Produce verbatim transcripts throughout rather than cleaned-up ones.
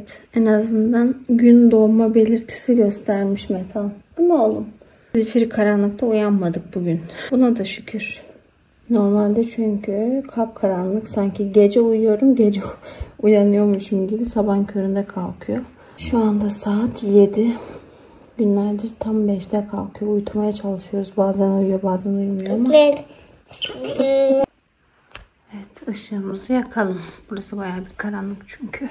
Evet, en azından gün doğma belirtisi göstermiş Metan. Değil mi oğlum? Zifiri karanlıkta uyanmadık bugün. Buna da şükür. Normalde çünkü kapkaranlık, sanki gece uyuyorum, gece uyanıyormuşum gibi sabahın köründe kalkıyor. Şu anda saat yedi. Günlerdir tam beşte kalkıyor. Uyutmaya çalışıyoruz. Bazen uyuyor, bazen uyumuyor ama. Evet, ışığımızı yakalım. Burası bayağı bir karanlık çünkü.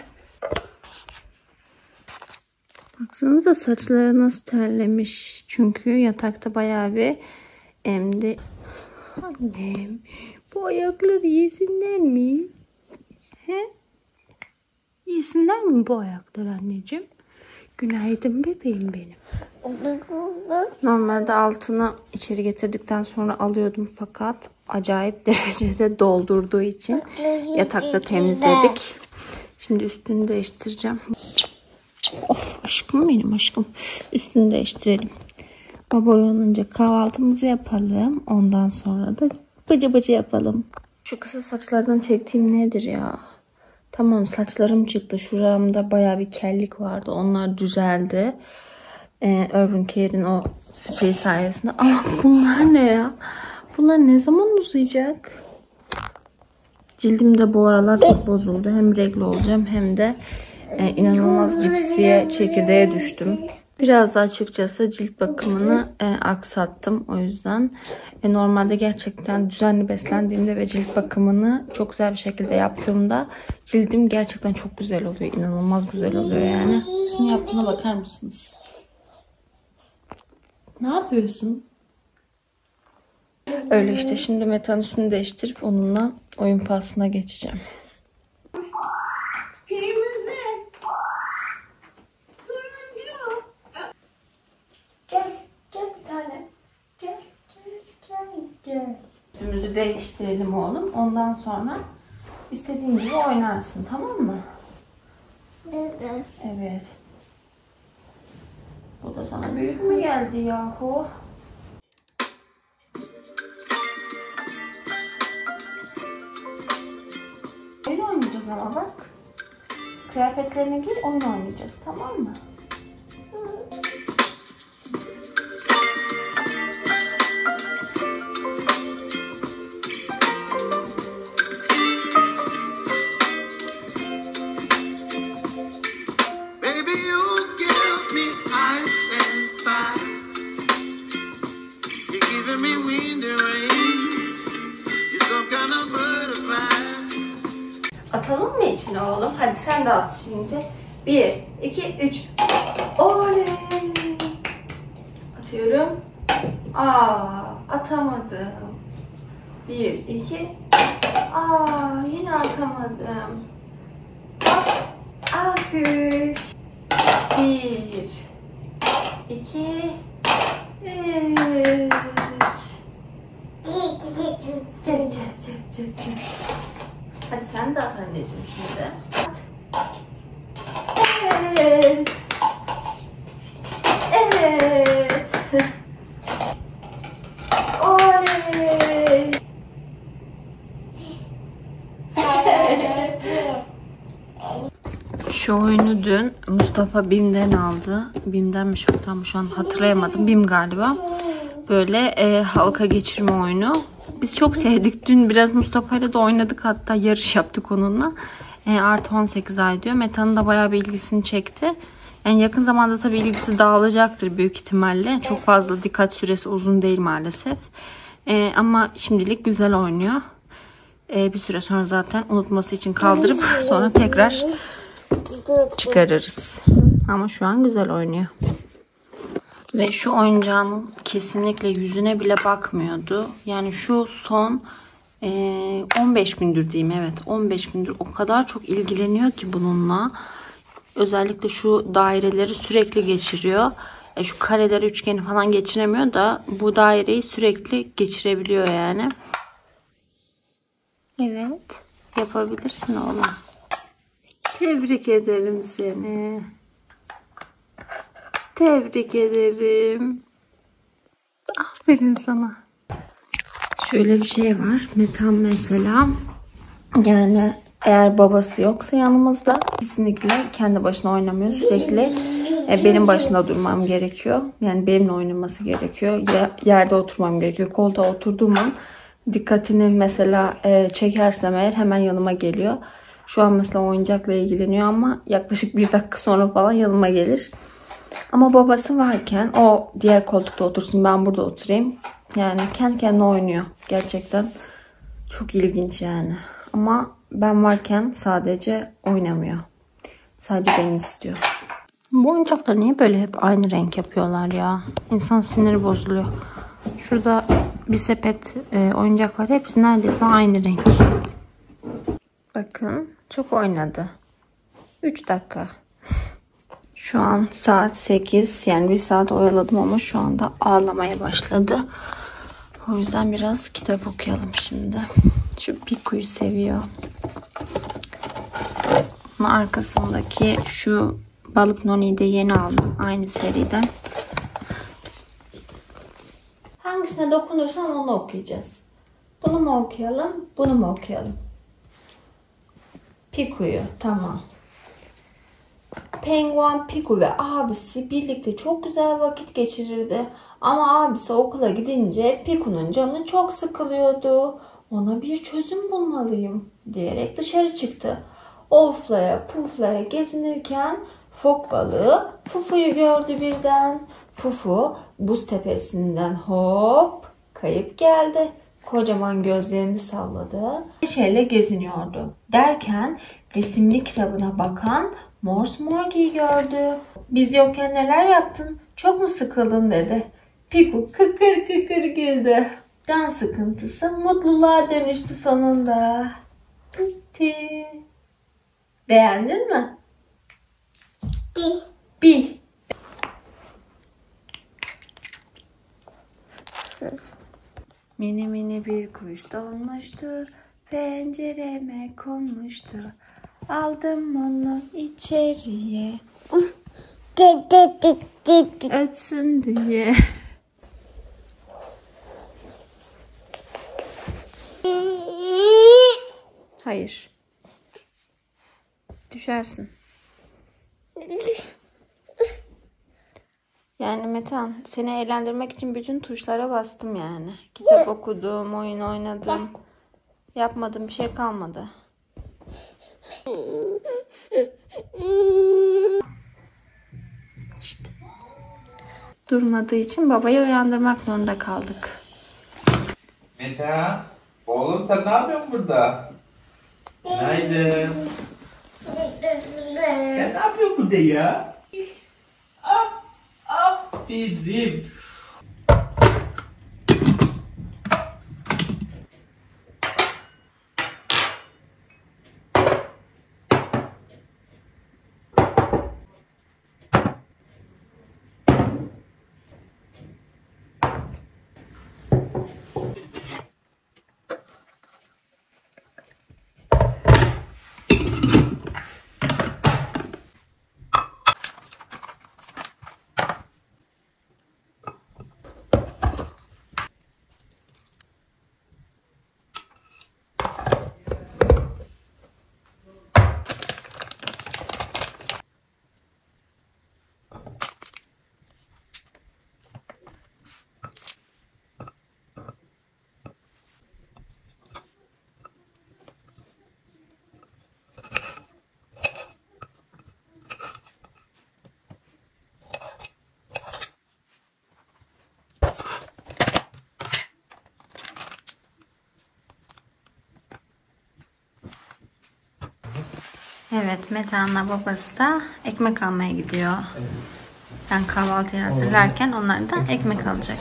Baksanıza saçları nasıl terlemiş. Çünkü yatakta bayağı bir emdi. Annem, bu ayakları yesinler mi? He? Yesinler mi bu ayakları anneciğim? Günaydın bebeğim benim. Normalde altını içeri getirdikten sonra alıyordum fakat acayip derecede doldurduğu için yatakta temizledik. Şimdi üstünü değiştireceğim. Of, aşkım benim aşkım. Üstünü değiştirelim. Baba uyanınca kahvaltımızı yapalım. Ondan sonra da bıcı bıcı yapalım. Şu kısa saçlardan çektiğim nedir ya? Tamam, saçlarım çıktı. Şuramda baya bir kellik vardı. Onlar düzeldi. Ee, Urban Care'in o sprey sayesinde. Ama bunlar ne ya? Bunlar ne zaman uzayacak? Cildim de bu aralar çok bozuldu. Hem regl olacağım hem de e, inanılmaz cipsiye, çekirdeğe düştüm. Biraz da açıkçası cilt bakımını e, aksattım. O yüzden e, normalde gerçekten düzenli beslendiğimde ve cilt bakımını çok güzel bir şekilde yaptığımda cildim gerçekten çok güzel oluyor. İnanılmaz güzel oluyor yani. Şunu yaptığına bakar mısınız? Ne yapıyorsun? Öyle işte, şimdi Metan üstünü değiştirip onunla oyun faslına geçeceğim. Üstümüzü değiştirelim oğlum. Ondan sonra istediğin gibi oynarsın, tamam mı? Evet. Evet. Bu da sana büyük mü geldi yahu? Oyun oynayacağız ama bak. Kıyafetlerini giy, oyun oynayacağız, tamam mı? Atalım mı içine oğlum? Hadi sen de at şimdi. Bir, iki, üç. Oley! Atıyorum. Aa, atamadım. Bir, iki. Aa, yine atamadım. Hop, alkış. Bir, iki, üç. Cık cık cık cık cık. Hadi sen de at anneciğim şimdi. Evet. Evet. Oley. Şu oyunu dün Mustafa BİM'den aldı. BİM'denmiş mi tam şu an hatırlayamadım. BİM galiba. Böyle e, halka geçirme oyunu. Biz çok sevdik. Dün biraz Mustafa ile de oynadık. Hatta yarış yaptık onunla. E, artı on sekiz ay diyor. Meta'nın da bayağı bir ilgisini çekti. Yani yakın zamanda tabii ilgisi dağılacaktır büyük ihtimalle. Çok fazla dikkat süresi uzun değil maalesef. E, ama şimdilik güzel oynuyor. E, bir süre sonra zaten unutması için kaldırıp sonra tekrar çıkarırız. Ama şu an güzel oynuyor. Ve şu oyuncağın kesinlikle yüzüne bile bakmıyordu. Yani şu son e, on beş gündür diyeyim, evet on beş gündür o kadar çok ilgileniyor ki bununla. Özellikle şu daireleri sürekli geçiriyor. E, şu kareleri, üçgeni falan geçiremiyor da bu daireyi sürekli geçirebiliyor yani. Evet, yapabilirsin oğlum. Tebrik ederim seni. Tebrik ederim. Aferin sana. Şöyle bir şey var. Metan mesela yani Eğer babası yoksa yanımızda kesinlikle kendi başına oynamıyor. Sürekli e, benim başında durmam gerekiyor. Yani benimle oynaması gerekiyor. Ya, yerde oturmam gerekiyor. Koltuğa oturduğum an dikkatini mesela e, çekersem eğer hemen yanıma geliyor. Şu an mesela oyuncakla ilgileniyor ama yaklaşık bir dakika sonra falan yanıma gelir. Ama babası varken o diğer koltukta otursun, ben burada oturayım. Yani kendi kendine oynuyor. Gerçekten çok ilginç yani. Ama ben varken sadece oynamıyor. Sadece beni istiyor. Bu oyuncaklar niye böyle hep aynı renk yapıyorlar ya? İnsan siniri bozuluyor. Şurada bir sepet e, oyuncak var. Hepsi neredeyse aynı renk. Bakın çok oynadı. üç dakika. Şu an saat sekiz. Yani bir saat oyaladım ama şu anda ağlamaya başladı. O yüzden biraz kitap okuyalım şimdi. Şu Piku'yu seviyor. Bunun arkasındaki şu Balık Noni'yi de yeni aldım. Aynı seriden. Hangisine dokunursan onu okuyacağız. Bunu mu okuyalım? Bunu mu okuyalım? Piku'yu. Tamam. Penguen Piku ve abisi birlikte çok güzel vakit geçirirdi. Ama abisi okula gidince Piku'nun canı çok sıkılıyordu. Ona bir çözüm bulmalıyım diyerek dışarı çıktı. Oflaya puflaya gezinirken fok balığı Fufu'yu gördü birden. Fufu buz tepesinden hop kayıp geldi. Kocaman gözlerini salladı. Neşeyle geziniyordu. Derken resimli kitabına bakan Morse Morgi'yi gördü. Biz yokken neler yaptın? Çok mu sıkıldın dedi. Piku kıkır kıkır güldü. Can sıkıntısı mutluluğa dönüştü sonunda. Bitti. Beğendin mi? Bir. Bir. Mini mini bir kuş donmuştu. Pencereme konmuştu. Aldım onu içeriye. Ötsün diye. Hayır. Düşersin. Yani Metehan, seni eğlendirmek için bütün tuşlara bastım yani. Kitap okudum, oyun oynadım. Yapmadım, bir şey kalmadı. İşte. Durmadığı için babayı uyandırmak zorunda kaldık. Metehan, oğlum sen ne yapıyorsun burada? Günaydın. Sen ne yapıyorsun burada ya? Ah, aferin. Evet, Metehan'la babası da ekmek almaya gidiyor. Ben kahvaltıyı hazırlarken onlardan ekmek alacak.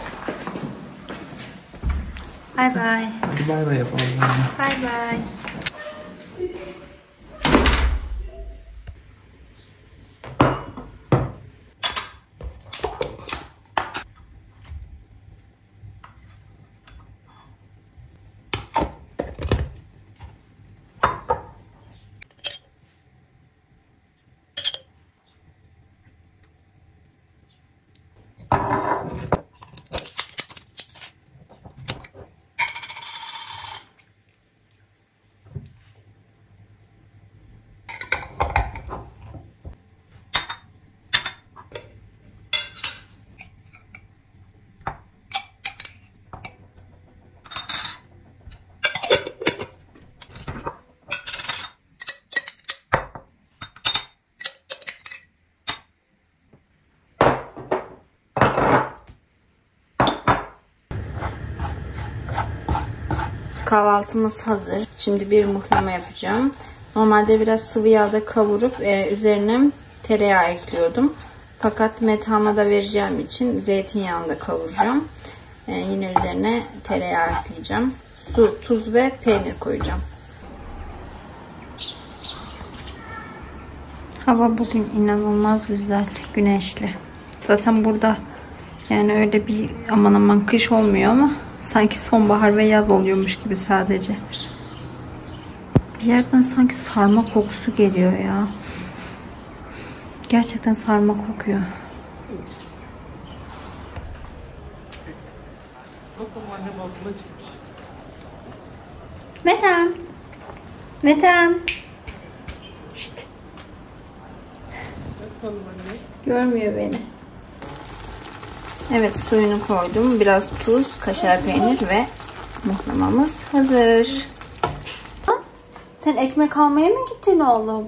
Bay bay. Hadi bay bay yapalım. Bay bay. Kahvaltımız hazır. Şimdi bir muhlama yapacağım. Normalde biraz sıvı yağda kavurup e, üzerine tereyağı ekliyordum. Fakat Metehan'a da vereceğim için zeytinyağında kavuracağım. E, yine üzerine tereyağı ekleyeceğim. Su, tuz ve peynir koyacağım. Hava bugün inanılmaz güzel, güneşli. Zaten burada yani öyle bir aman aman kış olmuyor ama sanki sonbahar ve yaz oluyormuş gibi sadece. Bir yerden sanki sarma kokusu geliyor ya. Gerçekten sarma kokuyor. Metehan. Metehan. Şşt. Görmüyor beni. Evet, suyunu koydum. Biraz tuz, kaşar peynir ve muhlamamız hazır. Sen ekmek almaya mı gittin oğlum?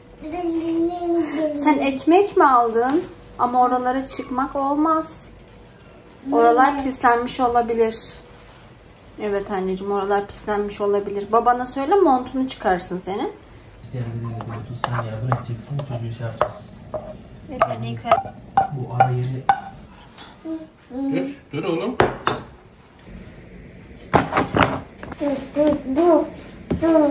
Sen ekmek mi aldın? Ama oralara çıkmak olmaz. Oralar pislenmiş olabilir. Evet anneciğim, oralar pislenmiş olabilir. Babana söyle, montunu çıkarsın senin. Sen yardım edeceksin, çocuğu şey yapacağız. Ellerini yıkar. Bu ara yeri... Dur, dur oğlum. Dur, dur, dur, dur.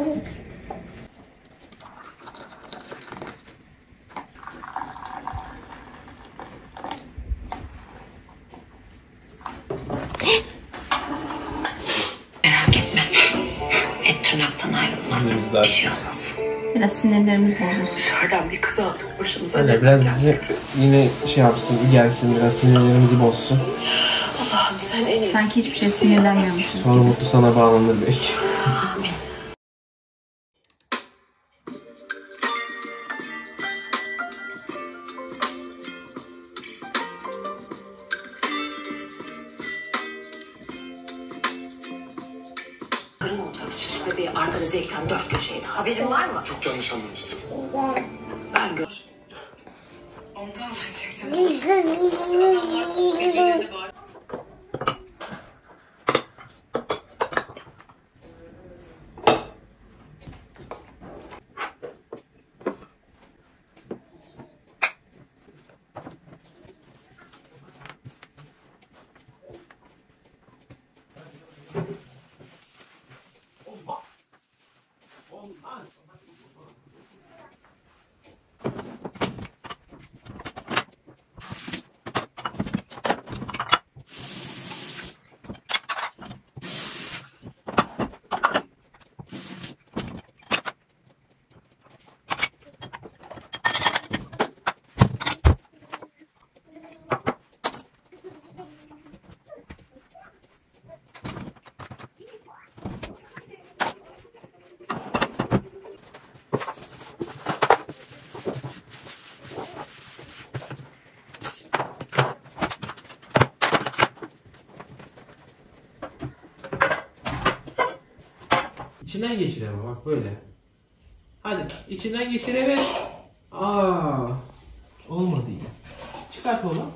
Merak etme. Et tırnaktan ayrılmaz. Bir şey olmaz. Biraz sinirlerimiz bozulsun. Dışarıdan bir kız aldık başımıza. Anne biraz bizi yine şey yapsın, gelsin, biraz sinirlerimizi bozsun. Allah'ım sen en iyisi. Sanki hiçbir şey sinirlenmiyormuşuz. Sonra mutlu sana bağlanır belki. Amin. Karın olacak süs bebeği arkada zevkten dört köşeydi. Haberin var mı? Çok yanlış anlamışsın. Ben gör. Ondan gerçekten. İçinden geçir ama bak böyle. Hadi içinden geçir, evet. Aa, olmadı yine. Çıkart oğlum.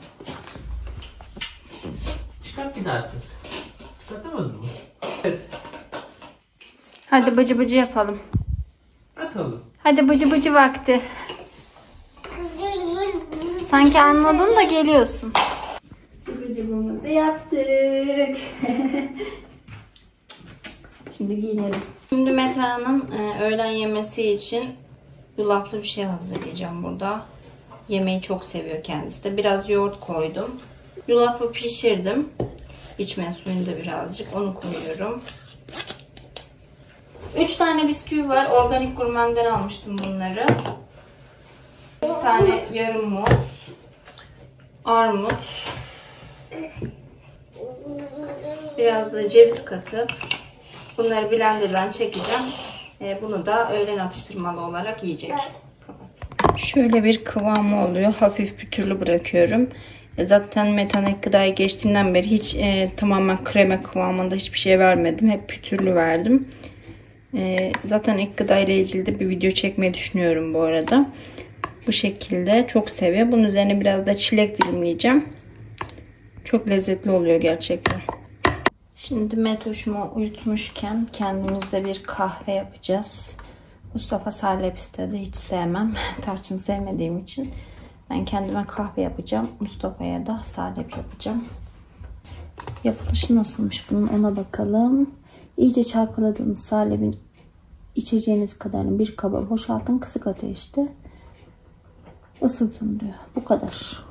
Çıkart, bir daha atacağız. Çıkartamadın mı? Evet. Hadi bıcı bıcı yapalım. At oğlum. Hadi bıcı bıcı vakti. Sanki anladın da geliyorsun. Bıcı bıcımızı yaptık. Şimdi giyinelim. Şimdi Metehan'ın e, öğlen yemesi için yulaflı bir şey hazırlayacağım burada. Yemeği çok seviyor kendisi de. Biraz yoğurt koydum. Yulafı pişirdim. İçme suyunu da birazcık. Onu koyuyorum. üç tane bisküvi var. Organik Gurman'dan almıştım bunları. Bir tane yarım muz. Armut. Biraz da ceviz katıp bunları blenderdan çekeceğim. E, bunu da öğlen atıştırmalı olarak yiyecek. Kapat. Şöyle bir kıvamı oluyor. Hafif pütürlü bırakıyorum. E, zaten metanik gıdaya geçtiğinden beri hiç e, tamamen krema kıvamında hiçbir şey vermedim. Hep pütürlü verdim. E, zaten ek gıda ile ilgili de bir video çekmeyi düşünüyorum bu arada. Bu şekilde çok seviyor. Bunun üzerine biraz da çilek dilimleyeceğim. Çok lezzetli oluyor gerçekten. Şimdi Metoş'umu uyutmuşken kendimize bir kahve yapacağız. Mustafa salep istedi. Hiç sevmem. Tarçın sevmediğim için. Ben kendime kahve yapacağım. Mustafa'ya da salep yapacağım. Yapılışı nasılmış bunun, ona bakalım. İyice çalkaladığınız salepin içeceğiniz kadarını bir kaba boşaltın. Kısık ateşte ısıtın diyor. Bu kadar.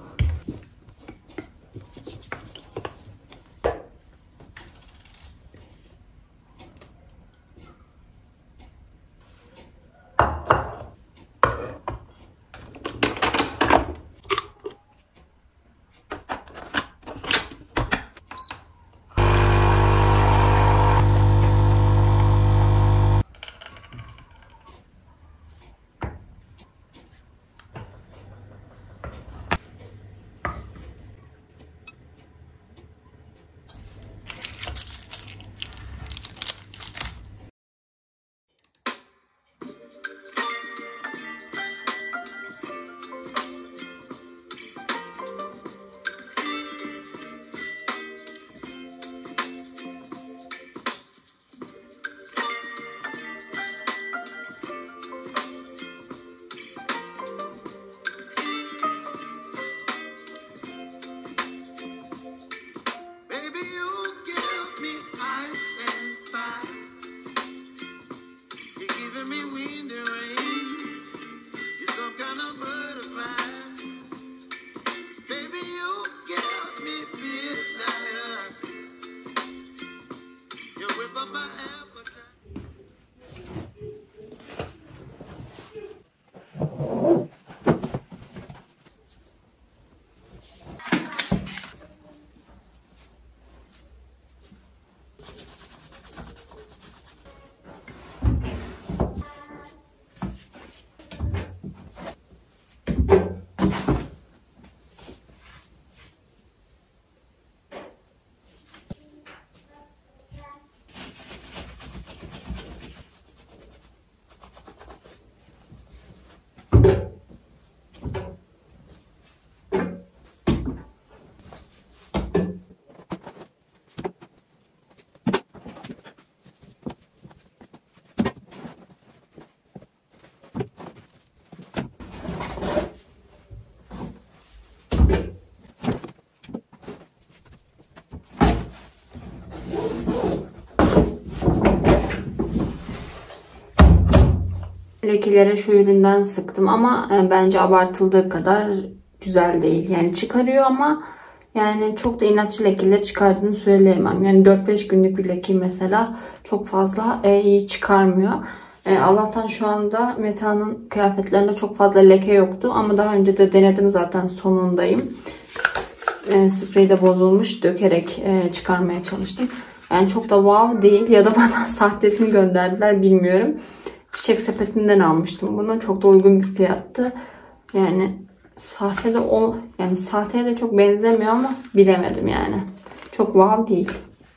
Lekelere şu üründen sıktım ama bence abartıldığı kadar güzel değil. Yani çıkarıyor ama yani çok da inatçı lekeleri çıkardığını söyleyemem. Yani dört beş günlük bir leke mesela çok fazla iyi çıkarmıyor. Allah'tan şu anda Meta'nın kıyafetlerinde çok fazla leke yoktu. Ama daha önce de denedim, zaten sonundayım. Sprey de bozulmuş, dökerek çıkarmaya çalıştım. Yani çok da wow değil, ya da bana sahtesini gönderdiler, bilmiyorum. Çiçek Sepeti'nden almıştım bunu. Çok da uygun bir fiyattı. Yani sahte de ol, yani sahteye de çok benzemiyor ama bilemedim yani. Çok wow değil.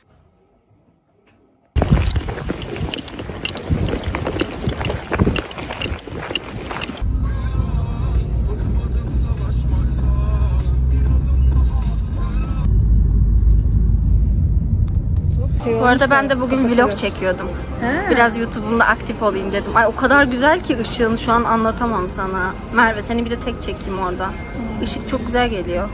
Bu arada ben de bugün vlog çekiyordum. He. Biraz YouTube'umda aktif olayım dedim. Ay o kadar güzel ki ışığın, şu an anlatamam sana. Merve, seni bir de tek çekeyim orada. Hmm. Işık çok güzel geliyor.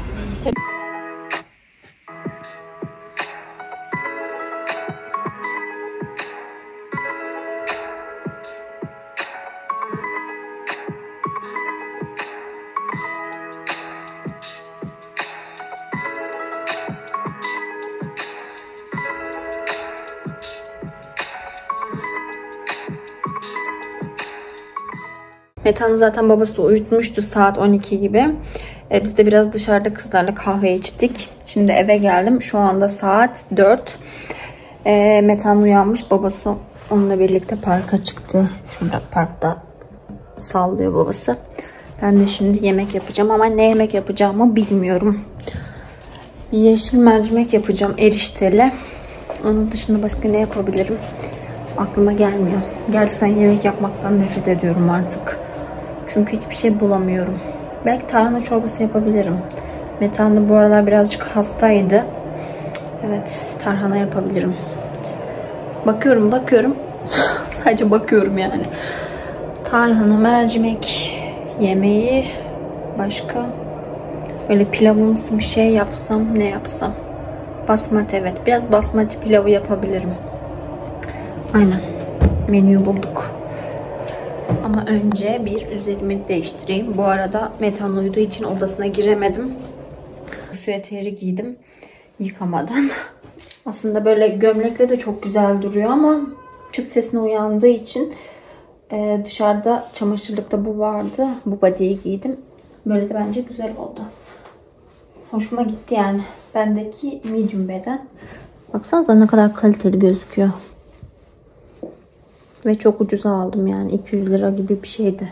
Meta'nın zaten babası da uyutmuştu saat on iki gibi. E, biz de biraz dışarıda kızlarla kahve içtik. Şimdi eve geldim. Şu anda saat dört. E, Meta'nın uyanmış. Babası onunla birlikte parka çıktı. Şurada parkta sallıyor babası. Ben de şimdi yemek yapacağım ama ne yemek yapacağımı bilmiyorum. Bir yeşil mercimek yapacağım erişteli. Onun dışında başka ne yapabilirim? Aklıma gelmiyor. Gerçekten yemek yapmaktan nefret ediyorum artık. Çünkü hiçbir şey bulamıyorum. Belki tarhana çorbası yapabilirim. Metan da bu aralar birazcık hastaydı. Evet, tarhana yapabilirim. Bakıyorum, bakıyorum. Sadece bakıyorum yani. Tarhana, mercimek yemeği, başka böyle pilavımsı bir şey yapsam, ne yapsam? Basmati, evet. Biraz basmati pilavı yapabilirim. Aynen. Menüyü bulduk. Ama önce bir üzerimi değiştireyim. Bu arada Metehan uyuduğu için odasına giremedim. Süveteri giydim yıkamadan. Aslında böyle gömlekle de çok güzel duruyor ama çıt sesine uyandığı için e, dışarıda çamaşırlıkta bu vardı. Bu body'yi giydim. Böyle de bence güzel oldu. Hoşuma gitti yani. Bendeki medium beden. Baksanıza ne kadar kaliteli gözüküyor. Ve çok ucuza aldım yani. iki yüz lira gibi bir şeydi.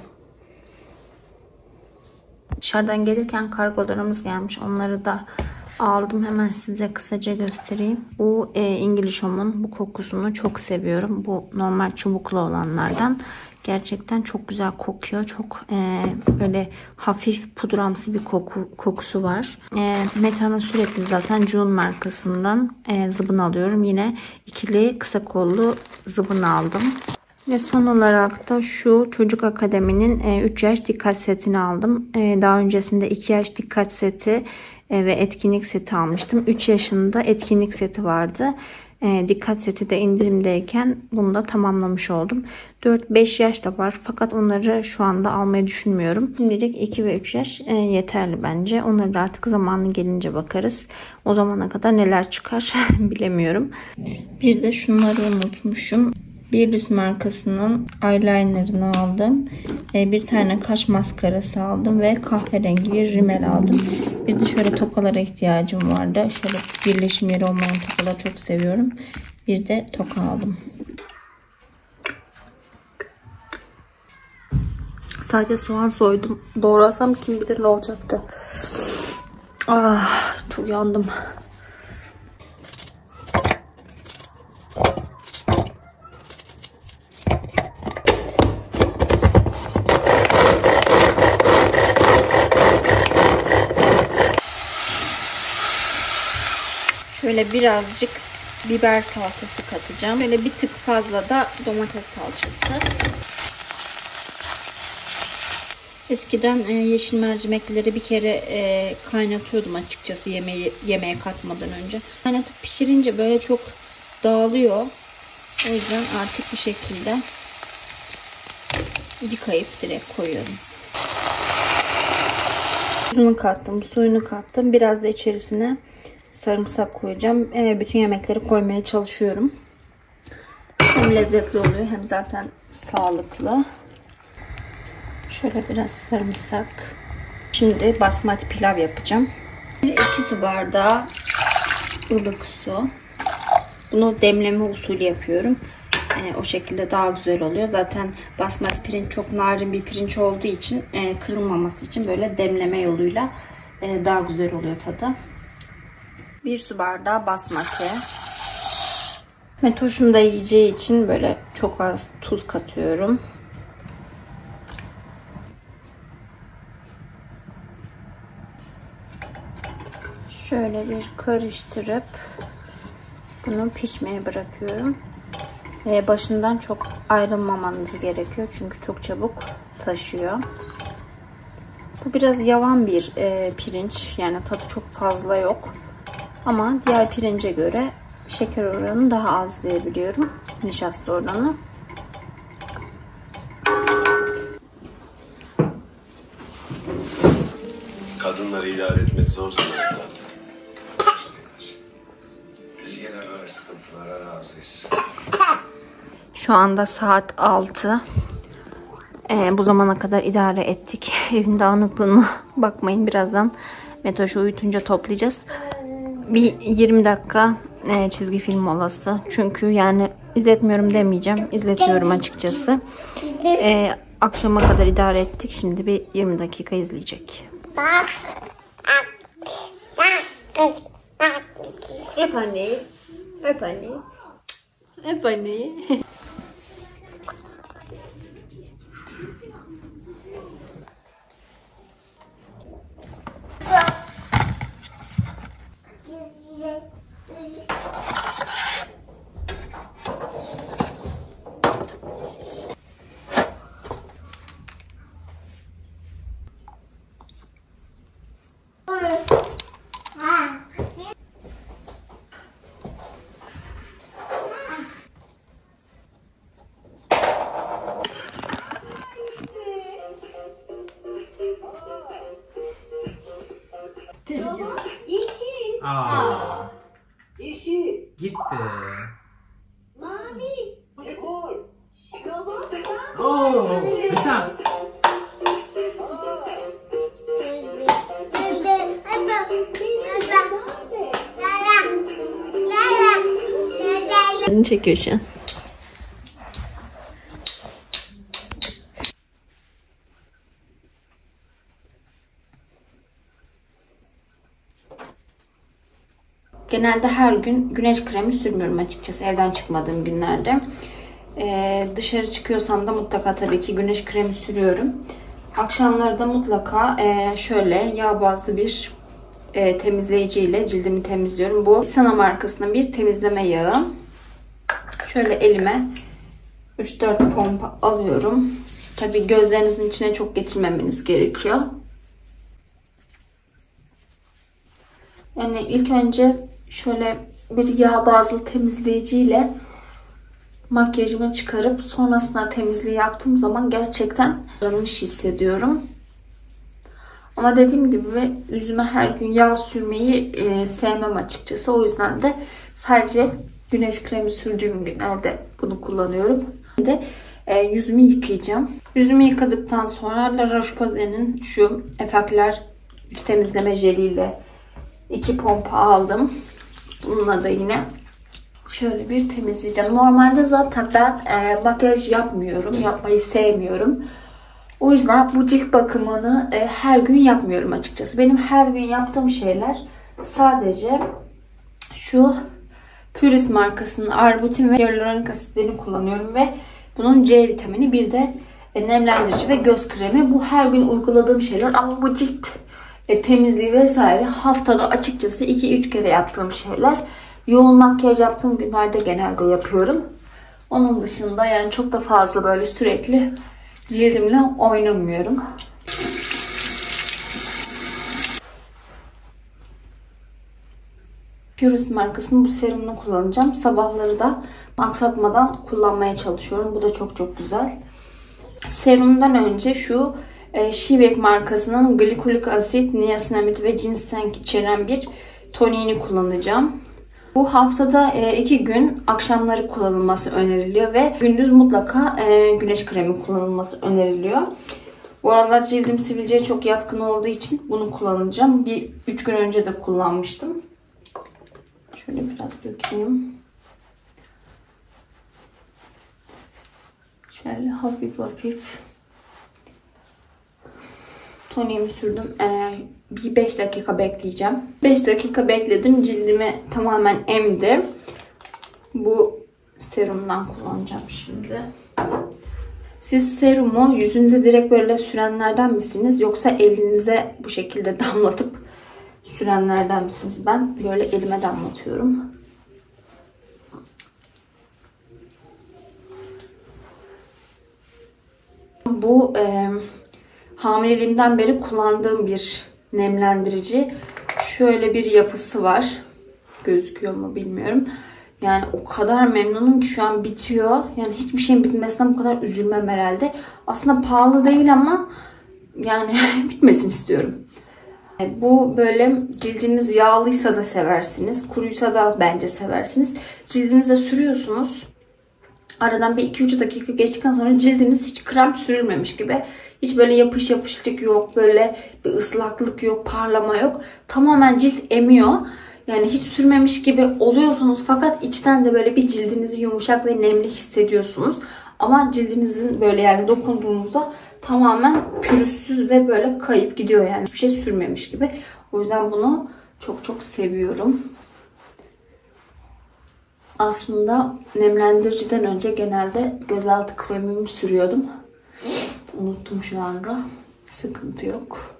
Dışarıdan gelirken kargolarımız gelmiş. Onları da aldım. Hemen size kısaca göstereyim. Bu e, English Home'un bu kokusunu çok seviyorum. Bu normal çubuklu olanlardan. Gerçekten çok güzel kokuyor. Çok e, böyle hafif pudramsı bir koku, kokusu var. E, Metehan'ın sürekli zaten June markasından e, zıbın alıyorum. Yine ikili kısa kollu zıbın aldım. Ve son olarak da şu Çocuk Akademi'nin üç yaş dikkat setini aldım. Daha öncesinde iki yaş dikkat seti ve etkinlik seti almıştım. üç yaşında etkinlik seti vardı. Dikkat seti de indirimdeyken bunu da tamamlamış oldum. dört beş yaş da var fakat onları şu anda almayı düşünmüyorum. Şimdilik iki ve üç yaş yeterli bence. Onları da artık zamanı gelince bakarız. O zamana kadar neler çıkar bilemiyorum. Bir de şunları unutmuşum. Billys markasının eyelinerını aldım. Bir tane kaş maskarası aldım ve kahverengi bir rimel aldım. Bir de şöyle tokalara ihtiyacım vardı. Şöyle birleşim yeri olmayan tokaları çok seviyorum. Bir de toka aldım. Sadece soğan soydum. Doğrasam kim bilir ne olacaktı. Ah, çok yandım. Şöyle birazcık biber salçası katacağım. Böyle bir tık fazla da domates salçası. Eskiden e, yeşil mercimekleri bir kere e, kaynatıyordum açıkçası yemeği yemeğe katmadan önce. Kaynatıp pişirince böyle çok dağılıyor. O yüzden artık bu şekilde yıkayıp direkt koyuyorum. Suyunu kattım, suyunu kattım. Biraz da içerisine sarımsak koyacağım. E, bütün yemekleri koymaya çalışıyorum. Hem lezzetli oluyor hem zaten sağlıklı. Şöyle biraz sarımsak. Şimdi basmati pilav yapacağım. iki su bardağı ılık su. Bunu demleme usulü yapıyorum. E, o şekilde daha güzel oluyor. Zaten basmati pirinç çok narin bir pirinç olduğu için e, kırılmaması için böyle demleme yoluyla e, daha güzel oluyor tadı. Bir su bardağı basmati. Metoş'um da yiyeceği için böyle çok az tuz katıyorum. Şöyle bir karıştırıp bunu pişmeye bırakıyorum. Ve başından çok ayrılmamanız gerekiyor. Çünkü çok çabuk taşıyor. Bu biraz yavan bir e, pirinç. Yani tadı çok fazla yok. Ama diğer pirince göre şeker oranı daha az diyebiliyorum. Nişasta oranı. Kadınları idare etmek zor zamanlarda. Biz gene böyle sıkıntılara razıyız. Şu anda saat altı. Ee, bu zamana kadar idare ettik. Evin dağınıklığına bakmayın. Birazdan Metoş'u uyutunca toplayacağız. Bir yirmi dakika e, çizgi film molası. Çünkü yani izletmiyorum demeyeceğim. İzletiyorum açıkçası. E, akşama kadar idare ettik. Şimdi bir yirmi dakika izleyecek. Öp anneyi. Öp anneyi. Öp anneyi. Aa. Gitti. Oo. Mesela. Seni çekiyor şu an. Genelde her gün güneş kremi sürmüyorum açıkçası evden çıkmadığım günlerde. Ee, dışarı çıkıyorsam da mutlaka tabii ki güneş kremi sürüyorum. Akşamları da mutlaka e, şöyle yağ bazlı bir e, temizleyici ile cildimi temizliyorum. Bu Sana markasının bir temizleme yağı. Şöyle elime üç dört pompa alıyorum. Tabii gözlerinizin içine çok getirmemeniz gerekiyor. Yani ilk önce şöyle bir yağ bazlı temizleyici ile makyajımı çıkarıp sonrasında temizliği yaptığım zaman gerçekten arınmış hissediyorum. Ama dediğim gibi yüzüme her gün yağ sürmeyi e, sevmem açıkçası. O yüzden de sadece güneş kremi sürdüğüm günlerde bunu kullanıyorum. Şimdi e, yüzümü yıkayacağım. Yüzümü yıkadıktan sonra La Roche-Posay'nin şu Effaclar yüz temizleme jeliyle iki pompa aldım. Bununla da yine şöyle bir temizleyeceğim. Normalde zaten ben e, makyaj yapmıyorum. Yapmayı sevmiyorum. O yüzden bu cilt bakımını e, her gün yapmıyorum açıkçası. Benim her gün yaptığım şeyler sadece şu Puris markasının arbutin ve hyaluronik asitlerini kullanıyorum ve bunun C vitamini, bir de e, nemlendirici ve göz kremi. Bu her gün uyguladığım şeyler ama bu cilt e, temizliği vesaire haftada açıkçası iki üç kere yaptığım şeyler. Yoğun makyaj yaptığım günlerde genelde yapıyorum. Onun dışında yani çok da fazla böyle sürekli cildimle oynamıyorum. Puris markasının bu serumunu kullanacağım. Sabahları da aksatmadan kullanmaya çalışıyorum. Bu da çok çok güzel. Serumdan önce şu e, Shivek markasının glikolik asit, niasinamid ve ginseng içeren bir toniğini kullanacağım. Bu haftada e, iki gün akşamları kullanılması öneriliyor ve gündüz mutlaka e, güneş kremi kullanılması öneriliyor. Bu aralar cildim sivilceye çok yatkın olduğu için bunu kullanacağım. Bir üç gün önce de kullanmıştım. Şöyle biraz dökeyim. Şöyle hafif hafif toniğimi sürdüm. Ee, bir beş dakika bekleyeceğim. beş dakika bekledim. Cildimi tamamen emdi. Bu serumdan kullanacağım şimdi. Siz serumu yüzünüze direkt böyle sürenlerden misiniz? Yoksa elinize bu şekilde damlatıp sürenlerden misiniz? Ben böyle elime damlatıyorum. Bu e, hamileliğimden beri kullandığım bir nemlendirici. Şöyle bir yapısı var. Gözüküyor mu bilmiyorum. Yani o kadar memnunum ki şu an bitiyor. Yani hiçbir şeyin bitmesine bu kadar üzülmem herhalde. Aslında pahalı değil ama yani bitmesini istiyorum. Bu böyle cildiniz yağlıysa da seversiniz. Kuruysa da bence seversiniz. Cildinize sürüyorsunuz. Aradan bir iki üç dakika geçtikten sonra cildiniz hiç krem sürülmemiş gibi. Hiç böyle yapış yapışlık yok. Böyle bir ıslaklık yok. Parlama yok. Tamamen cilt emiyor. Yani hiç sürmemiş gibi oluyorsunuz. Fakat içten de böyle bir cildinizi yumuşak ve nemli hissediyorsunuz. Ama cildinizin böyle yani dokunduğunuzda tamamen pürüzsüz ve böyle kayıp gidiyor. Yani hiçbir şey sürmemiş gibi. O yüzden bunu çok çok seviyorum. Aslında nemlendiriciden önce genelde gözaltı kremimi sürüyordum. Unuttum şu anda. Sıkıntı yok.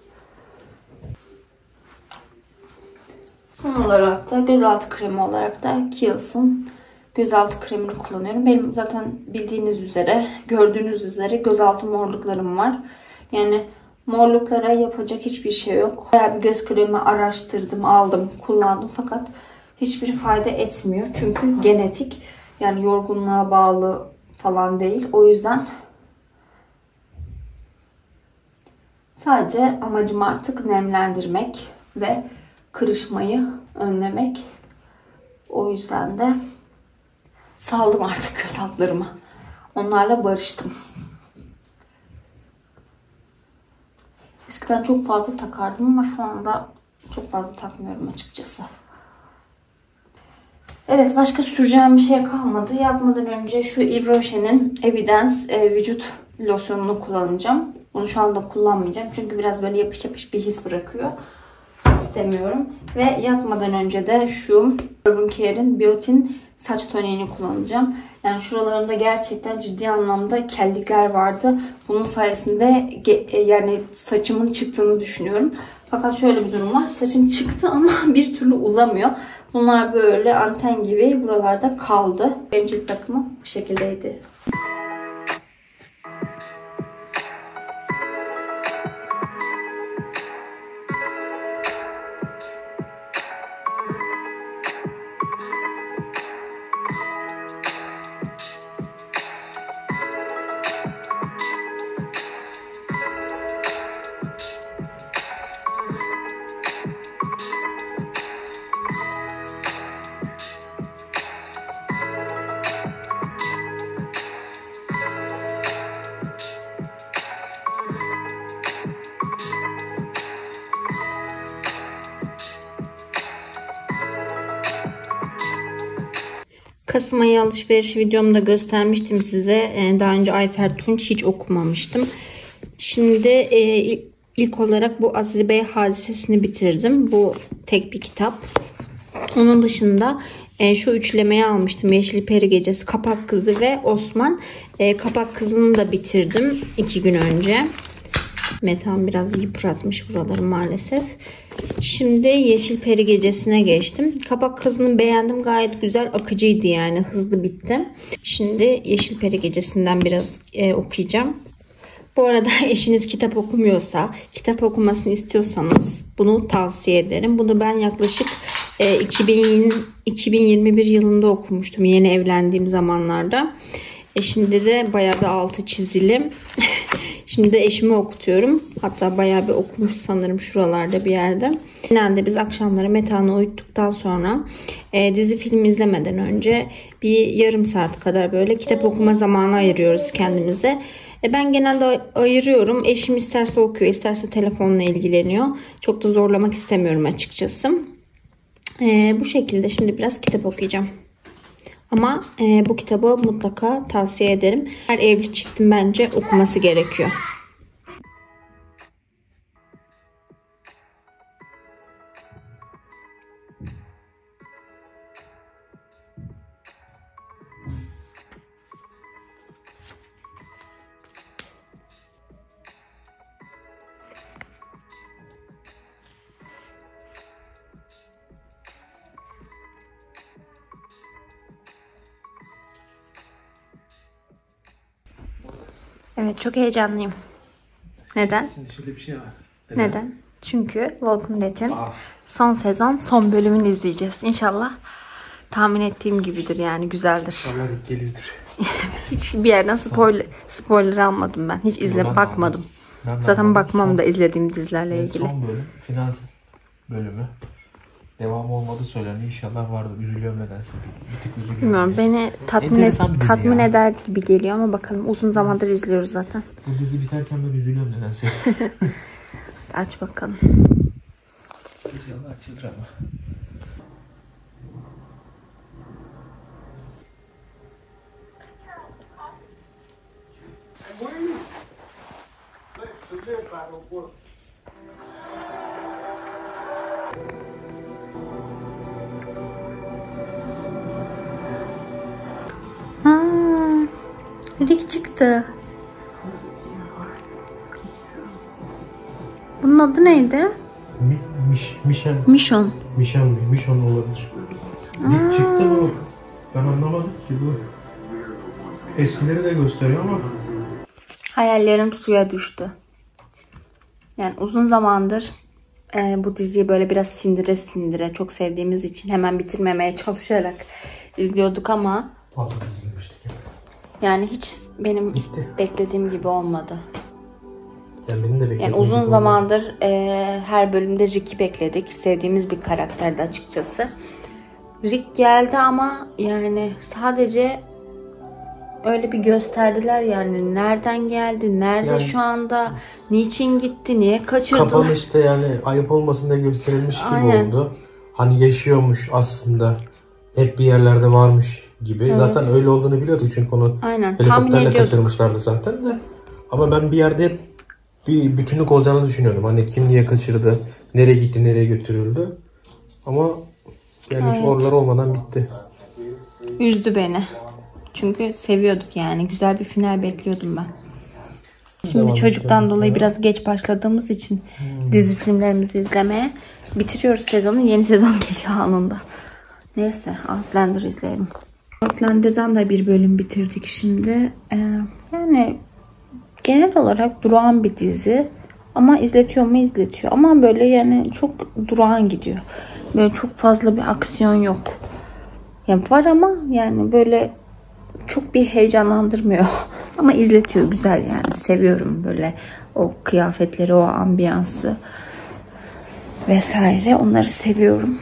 Son olarak da gözaltı kremi olarak da Kiehl's'ın gözaltı kremini kullanıyorum. Benim zaten bildiğiniz üzere, gördüğünüz üzere gözaltı morluklarım var. Yani morluklara yapacak hiçbir şey yok. Bayağı bir göz kremi araştırdım, aldım, kullandım fakat hiçbir fayda etmiyor. Çünkü genetik, yani yorgunluğa bağlı falan değil. O yüzden sadece amacım artık nemlendirmek. ve kırışmayı önlemek. O yüzden de saldım artık göz altlarımı. Onlarla barıştım. Eskiden çok fazla takardım ama şu anda çok fazla takmıyorum açıkçası. Evet, başka süreceğim bir şey kalmadı. Yatmadan önce şu Yves Rocher'in Evidence e, vücut losyonunu kullanacağım. Bunu şu anda kullanmayacağım. Çünkü biraz böyle yapış yapış bir his bırakıyor. İstemiyorum. Ve yatmadan önce de şu Urban Care'in Biotin saç toniğini kullanacağım. Yani şuralarımda gerçekten ciddi anlamda kellikler vardı. Bunun sayesinde yani saçımın çıktığını düşünüyorum. Fakat şöyle bir durum var. Saçım çıktı ama bir türlü uzamıyor. Bunlar böyle anten gibi buralarda kaldı. Benim cilt bakımım bu şekildeydi. Kasım ayı alışveriş videomda göstermiştim size. Daha önce Ayfer Tunç hiç okumamıştım. Şimdi ilk olarak bu Azize Bey Hadisesini bitirdim. Bu tek bir kitap. Onun dışında şu üçlemeyi almıştım. Yeşil Peri Gecesi, Kapak Kızı ve Osman. Kapak Kızı'nı da bitirdim iki gün önce. Metan biraz yıpratmış buraları maalesef. Şimdi Yeşil Peri Gecesi'ne geçtim. Kapak Kızı'nı beğendim. Gayet güzel, akıcıydı yani. Hızlı bitti. Şimdi Yeşil Peri Gecesi'nden biraz e, okuyacağım. Bu arada eşiniz kitap okumuyorsa, kitap okumasını istiyorsanız bunu tavsiye ederim. Bunu ben yaklaşık e, iki bin yirmi bir yılında okumuştum. Yeni evlendiğim zamanlarda. E şimdi de bayağı da altı çizili. Şimdi de eşime okutuyorum. Hatta bayağı bir okumuş sanırım şuralarda bir yerde. Genelde biz akşamları Metan'ı uyuttuktan sonra e, dizi film izlemeden önce bir yarım saat kadar böyle kitap okuma zamanı ayırıyoruz kendimize. E, ben genelde ayırıyorum. Eşim isterse okuyor, isterse telefonla ilgileniyor. Çok da zorlamak istemiyorum açıkçası. E, bu şekilde şimdi biraz kitap okuyacağım. Ama e, bu kitabı mutlaka tavsiye ederim. Her evli çiftin bence okuması gerekiyor. Evet, çok heyecanlıyım. Neden? Şimdi şöyle bir şey var. Neden? Neden? Çünkü Walking Dead'in son sezon son bölümünü izleyeceğiz. İnşallah tahmin ettiğim gibidir yani güzeldir. İnşallah geliyordur. Hiç bir yerden spoiler, spoiler almadım ben. Hiç izle ben bakmadım. Ben Zaten ben bakmam son, da izlediğim dizilerle ilgili. Son bölüm, final bölümü. Devam olmadı söyleniyor. İnşallah vardır. Üzülüyorum nedense. Bir, bir tık üzülüyorum. Bilmiyorum. Beni tatmin, et, tatmin eder gibi geliyor ama bakalım. Uzun zamandır izliyoruz zaten. Bu dizi biterken ben üzülüyorum nedense. Aç bakalım. İnşallah açılır ama. Aa, Rick çıktı. Bunun adı neydi? Mi, Miş, Mişen. Mişon. Mişen mi? Mişon olabilir. Rick çıktı mı? Ben anlamadım ki bu. Eskileri de gösteriyor ama. Hayallerim suya düştü. Yani uzun zamandır e, bu diziyi böyle biraz sindire sindire çok sevdiğimiz için hemen bitirmemeye çalışarak izliyorduk ama fazla izlemiştik. Yani hiç benim Gitti. beklediğim gibi olmadı. Yani, benim de yani uzun zamandır e, her bölümde Rick'i bekledik. Sevdiğimiz bir karakterdi açıkçası. Rick geldi ama yani sadece öyle bir gösterdiler yani. Nereden geldi, nerede yani, şu anda, niçin gitti, niye kaçırdılar. Kapanışta yani ayıp olmasın diye gösterilmiş gibi Aynen. oldu. Hani yaşıyormuş aslında. Hep bir yerlerde varmış gibi. Evet. Zaten öyle olduğunu biliyorduk çünkü onu Aynen. helikopterle kaçırmışlardı zaten de. Ama ben bir yerde hep bir bütünlük olacağını düşünüyordum. Hani kim niye kaçırdı, nereye gitti, nereye götürüldü. Ama yani evet. Şu oralar olmadan bitti. Üzdü beni. Çünkü seviyorduk yani. Güzel bir final bekliyordum ben. Şimdi Devam çocuktan edelim. dolayı biraz geç başladığımız için hmm. dizi filmlerimizi izlemeye bitiriyoruz sezonu. Yeni sezon geliyor anında. Neyse Outlander izleyelim. Outlander'dan da bir bölüm bitirdik şimdi. Ee, yani genel olarak durağan bir dizi. Ama izletiyor mu izletiyor. Ama böyle yani çok durağan gidiyor. Böyle çok fazla bir aksiyon yok. Yani var ama yani böyle çok bir heyecanlandırmıyor. Ama izletiyor, güzel yani. Seviyorum böyle o kıyafetleri, o ambiyansı vesaire. Onları seviyorum.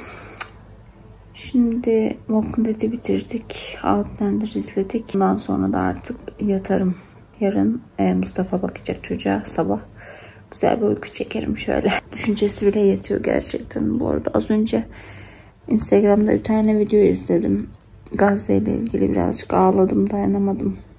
Şimdi Walking Dead'i bitirdik. Outlander izledik. Bundan sonra da artık yatarım. Yarın e, Mustafa bakacak çocuğa sabah. Güzel bir uyku çekerim şöyle. Düşüncesi bile yetiyor gerçekten. Bu arada az önce Instagram'da bir tane video izledim. Gazze ile ilgili birazcık ağladım, dayanamadım.